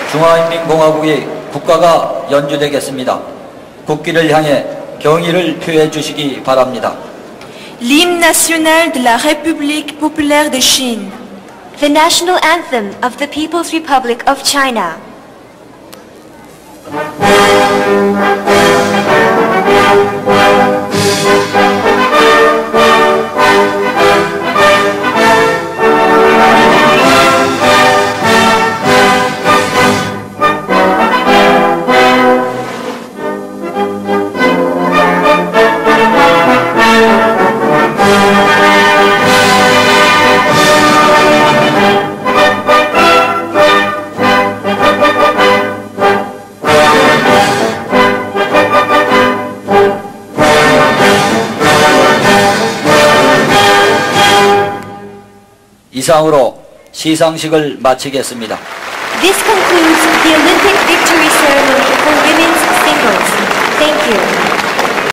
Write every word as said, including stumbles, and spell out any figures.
중화인민공화국의 국가가 연주되겠습니다. 국기를 향해 경의를 표해 주시기 바랍니다. L'hymne national de la République populaire de Chine. The national anthem of the People's Republic of China. 이상으로 시상식을 마치겠습니다. This concludes